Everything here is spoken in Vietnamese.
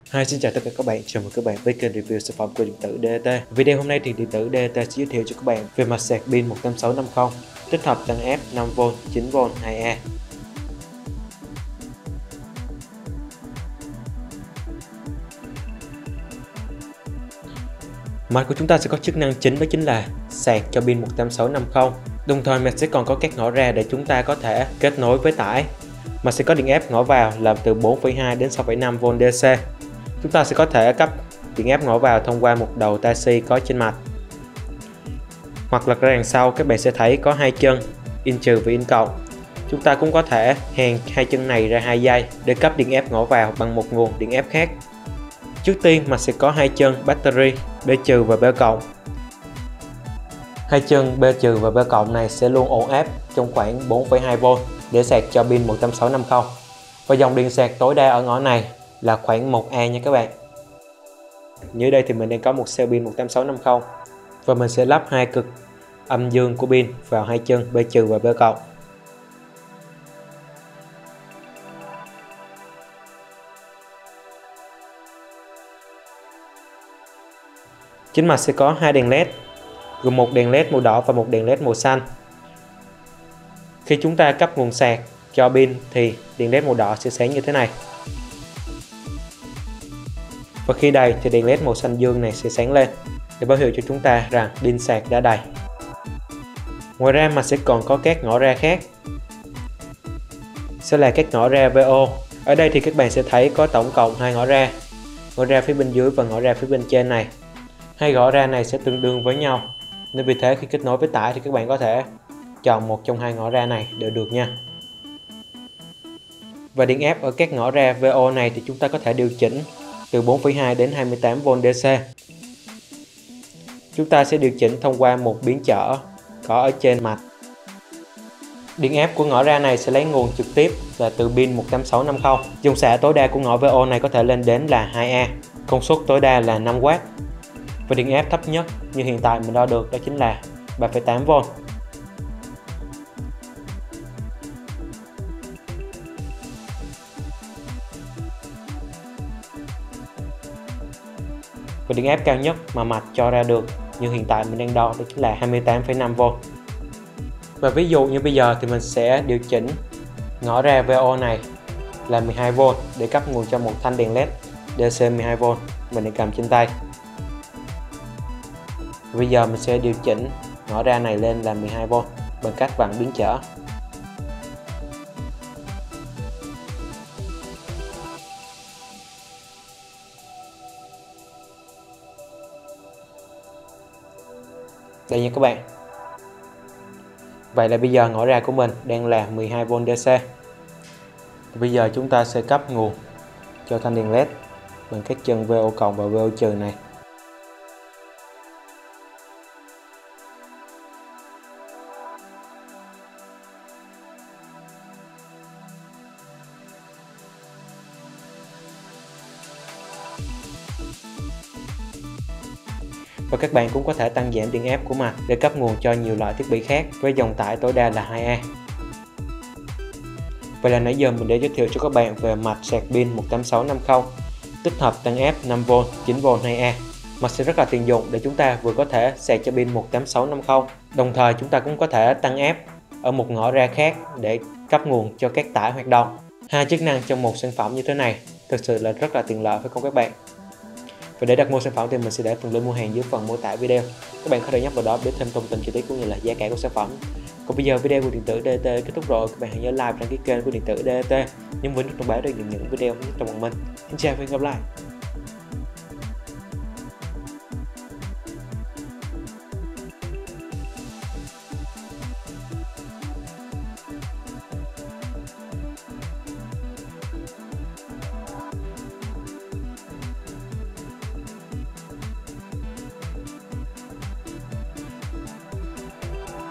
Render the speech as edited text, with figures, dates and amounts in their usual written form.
Hi, xin chào tất cả các bạn, chào mừng các bạn với kênh review sản phẩm của điện tử DT. Video hôm nay thì điện tử DT sẽ giới thiệu cho các bạn về mặt sạc pin 18650 tích hợp tăng áp 5V, 9V, 2A. Mặt của chúng ta sẽ có chức năng chính, đó chính là sạc cho pin 18650. Đồng thời mặt sẽ còn có các ngõ ra để chúng ta có thể kết nối với tải. Mặt sẽ có điện áp ngõ vào là từ 4,2 đến 6,5V DC. Chúng ta sẽ có thể cấp điện áp ngõ vào thông qua một đầu Type-C có trên mặt. Hoặc là đằng sau các bạn sẽ thấy có hai chân in trừ và in cộng. Chúng ta cũng có thể hàn hai chân này ra 2 dây để cấp điện áp ngõ vào bằng một nguồn điện áp khác. Trước tiên mà sẽ có hai chân battery B trừ và B cộng. Hai chân B trừ và B cộng này sẽ luôn ổn áp trong khoảng 4,2V để sạc cho pin 18650. Và dòng điện sạc tối đa ở ngõ này là khoảng 1A nha các bạn. Như đây thì mình đang có một cell pin 18650 và mình sẽ lắp hai cực âm dương của pin vào hai chân B trừ và B cộng. Chính mặt sẽ có hai đèn LED, gồm một đèn LED màu đỏ và một đèn LED màu xanh. Khi chúng ta cấp nguồn sạc cho pin thì đèn LED màu đỏ sẽ sáng như thế này. Và khi đầy thì đèn LED màu xanh dương này sẽ sáng lên để báo hiệu cho chúng ta rằng pin sạc đã đầy. Ngoài ra mà sẽ còn có các ngõ ra khác, sẽ là các ngõ ra VO. Ở đây thì các bạn sẽ thấy có tổng cộng hai ngõ ra phía bên dưới và ngõ ra phía bên trên này. Hai ngõ ra này sẽ tương đương với nhau, nên vì thế khi kết nối với tải thì các bạn có thể chọn một trong hai ngõ ra này đều được nha. Và điện áp ở các ngõ ra VO này thì chúng ta có thể điều chỉnh từ 4,2 đến 28V DC. Chúng ta sẽ điều chỉnh thông qua một biến trở có ở trên mặt. Điện áp của ngõ ra này sẽ lấy nguồn trực tiếp là từ pin 18650. Dung xả tối đa của ngõ VO này có thể lên đến là 2A, công suất tối đa là 5W. Và điện áp thấp nhất như hiện tại mình đo được đó chính là 3,8V. Và điện áp cao nhất mà mạch cho ra được như hiện tại mình đang đo đó chính là 28,5V. Và ví dụ như bây giờ thì mình sẽ điều chỉnh ngõ ra VO này là 12V để cấp nguồn cho một thanh đèn LED DC 12V mình đang cầm trên tay. Bây giờ mình sẽ điều chỉnh ngõ ra này lên là 12V bằng cách vặn biến trở. Đây nha các bạn. Vậy là bây giờ ngõ ra của mình đang là 12V DC. Bây giờ chúng ta sẽ cấp nguồn cho thanh đèn LED bằng các chân VO cộng và VO trừ này. Và các bạn cũng có thể tăng giảm điện áp của mạch để cấp nguồn cho nhiều loại thiết bị khác với dòng tải tối đa là 2A. Vậy là nãy giờ mình đã giới thiệu cho các bạn về mạch sạc pin 18650 tích hợp tăng áp 5V, 9V, 2A. Mạch sẽ rất là tiện dụng để chúng ta vừa có thể sạc cho pin 18650, đồng thời chúng ta cũng có thể tăng áp ở một ngõ ra khác để cấp nguồn cho các tải hoạt động. Hai chức năng trong một sản phẩm như thế này thực sự là rất là tiện lợi phải không các bạn? Và để đặt mua sản phẩm thì mình sẽ để phần link mua hàng dưới phần mô tả video. Các bạn có thể nhấp vào đó để thêm thông tin chi tiết cũng như là giá cả của sản phẩm. Còn bây giờ video của điện tử DT kết thúc rồi. Các bạn hãy nhớ like và đăng ký kênh của điện tử DT, nhấn vào nút thông báo để nhận những video nhất trong một mình. Xin chào và hẹn gặp lại.